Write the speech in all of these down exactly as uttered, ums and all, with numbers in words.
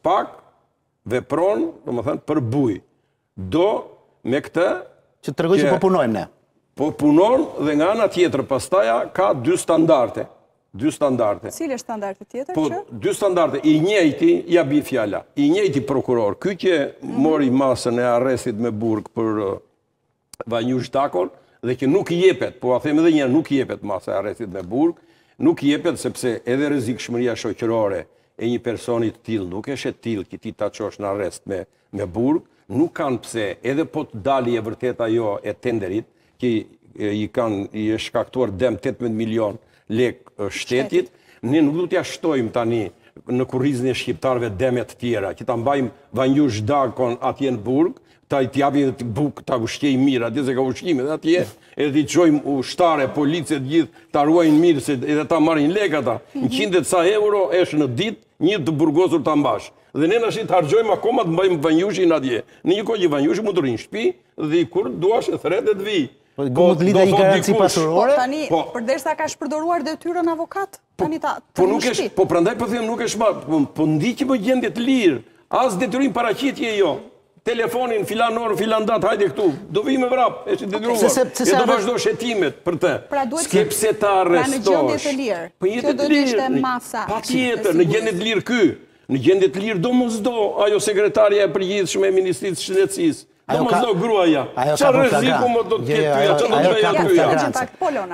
pak vepron, domethënë, për buj. Do me këtë që të tregoj që po punojmë ne. Po punon dhe nga ana tjetër pastaja ka dy standarde. Dy standarde. Cili është standardi tjetër po, që? Dy standarde. I njëjti, ja bi fjala, i njëjti prokuror. Ky që mm -hmm. mori masën e arrestit me burg për uh, Vanjush Dakon, dhe që nuk i jepet, po a them edhe një, nuk i jepet masa e arrestit me burg, nuk i jepet sepse edhe rrezikshmëria shoqërore e një personi të tillë nuk është e tillë që ti ta çosh në arrest me me burg, nuk kanë pse, edhe po të dali e vërtet ajo e tenderit, që i kanë i është shkaktuar dëm tetëmbëdhjetë milion lek shtetit, ne nuk do t'ja shtojmë tani në kurrizin e shqiptarëve demet të tjera, që ta mbajmë Vanjush Dakon atje në burg, ta i t'japim të buk, ta ushqej mirë, atje se ka ushqime dhe atje, edhe t'i qojmë ushtare, policet gjithë, ta ruajnë mirë, se edhe ta marrin lek ata. Në qindet sa euro është në ditë, një të burgosur ta mbash. Dhe ne nashi të hargjojmë akoma të mbajmë Vanjushin atje. Në një kohë që Vanjushi mund të rinë shtëpi, dhe kur duash e thret e të vi. Po, do të lidhe një garanci pasurore? Po, tani, përderisa ka shpërdoruar detyrën avokat, tani ta po nuk është, po prandaj po them nuk është ma, po, po ndiqim më gjendje të lirë, as detyrim paraqitje jo. Telefonin filan orë, filan datë, hajde këtu, do vi me vrap, e që detyruar. E do vazhdo shetimet për të. S'ke pse ta arrestosh. Pra në gjendje të lirë. Kjo do të ishte masa. Pa tjetër, në gjendje të lirë ky. Në gjendje të lirë do mos do ajo sekretarja e përgjithshme e Ministrisë së Shëndetësisë. Do mos do gruaja. Çfarë rreziku më do të ketë ty? Çfarë do të bëjë ty?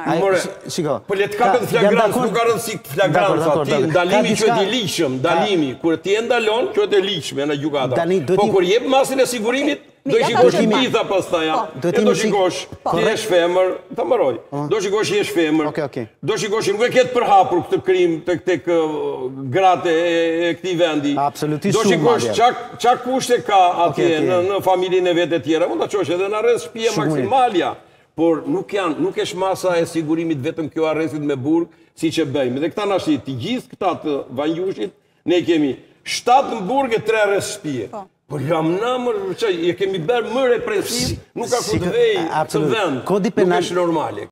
Shiko. Po le të kapet flagrant, nuk ka rëndësi flagrant aty. Ndalimi që është i ligjshëm, ndalimi kur ti e ndalon, quhet e ligjshme në gjykata. Po kur jep masën e sigurimit, do i shikosh gjitha pastaj. Do të shikosh, ti je femër, ta mbaroj. Do shikosh je femër. Do shikosh nuk e ke për hapur këtë krim tek tek gratë e këtij vendi. Absolutisht. Do shikosh çak çak kushte ka atje në familjen e vet e tjera. Mund ta çosh edhe në arrest shtëpia maksimalja. Por nuk janë, nuk është masa e sigurimit vetëm kjo arrestit me burg, siç e bëjmë. Dhe këta nashi, të gjithë këta të Vanjushit, ne kemi shtatë në burg e tre arrest shtëpie. Po jam namër, që e kemi bërë më represiv, nuk ka ku të vej të vend, nuk është normale.